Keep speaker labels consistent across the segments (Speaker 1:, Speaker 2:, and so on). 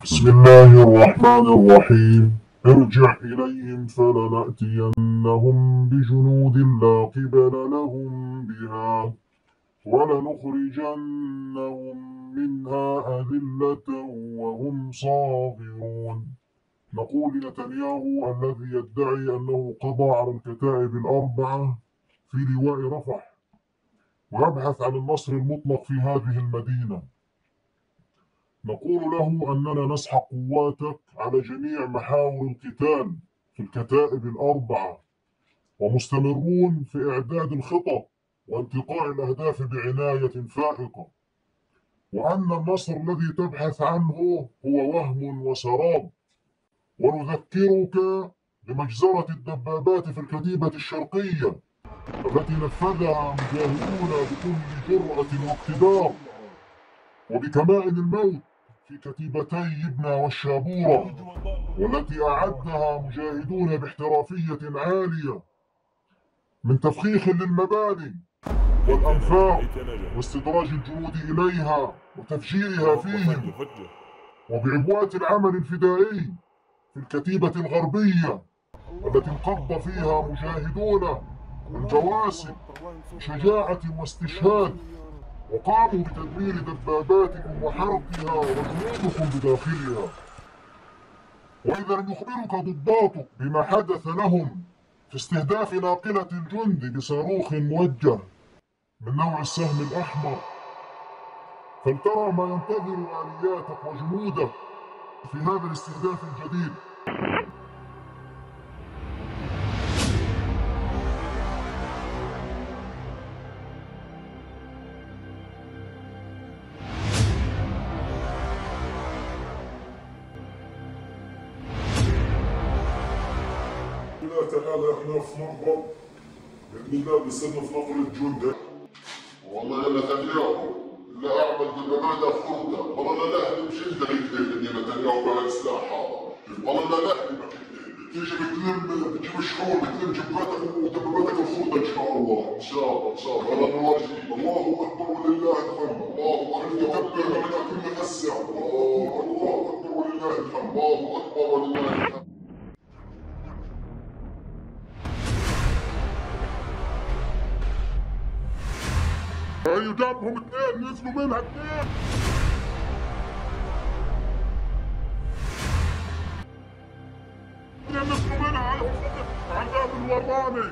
Speaker 1: بسم الله الرحمن الرحيم. ارجع إليهم فلنأتينهم بجنود لا قبل لهم بها ولنخرجنهم منها أذلة وهم صاغرون. نقول لنتنياهو الذي يدعي أنه قضى على الكتائب الأربعة في لواء رفح ويبحث عن النصر المطلق في هذه المدينة، نقول له أننا نسحق قواتك على جميع محاور القتال في الكتائب الأربعة، ومستمرون في إعداد الخطط وانتقاء الأهداف بعناية فائقة، وأن النصر الذي تبحث عنه هو وهم وسراب. ونذكرك بمجزرة الدبابات في الكتيبة الشرقية التي نفذها مجاهدون بكل جرأة واقتدار، وبكمائن الموت في كتيبتي يبنى والشابورة، والتي أعدها مجاهدون باحترافية عالية من تفخيخ للمباني والأنفاق واستدراج الجنود إليها وتفجيرها فيهم، وبعبوات العمل الفدائي في الكتيبة الغربية التي انقض فيها مجاهدون الجواسم بشجاعة واستشهاد، وقاموا بتدمير دباباتكم وحرقها وجنودكم بداخلها. وإذا لم يخبرك ضباطك بما حدث لهم في استهداف ناقلة الجند بصاروخ موجه من نوع السهم الأحمر، فلترى ما ينتظر آلياتك وجنودك في هذا الاستهداف الجديد. الله تعالى احنا في مرة بإذن الله بنصنف نقلة جندة. والله يا نتنياهو لا أعمل دبابات أخوته، والله لا أهدم جندة بكذب إني نتنياهو بهذا السلاح هذا، والله لا أهدمك، تيجي بتجيب الشحون بتلم جباتك ودباباتك الخوته إن شاء الله، إن شاء الله إن شاء الله، هذا نواجه. الله أكبر ولله الحمد، الله أكبر يكبر من كل هسه، الله أكبر ولله الحمد، الله أكبر ولله الحمد. هاي جابهم اثنين نزلوا منها اثنين. نزلوا منها على الباب الوراني.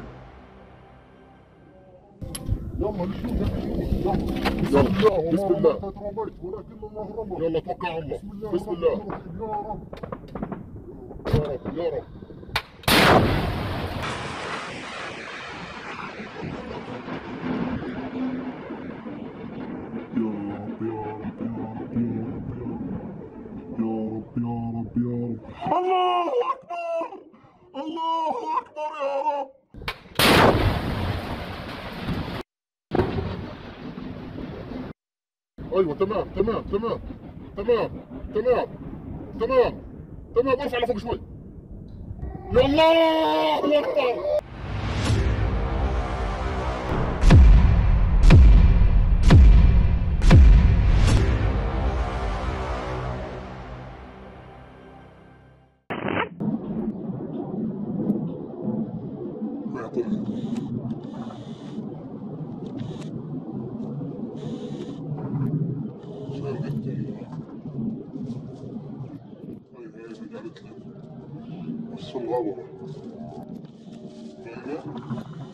Speaker 1: يلا نشوف يلا بسم الله. ولكن الله رمى. يلا توكل على الله. بسم الله. يا رب يا رب. الله أكبر الله أكبر يا رب. أيوة تمام تمام تمام تمام تمام تمام تمام. ارفع لفوق شوي. يا الله أكبر. بس الغابة.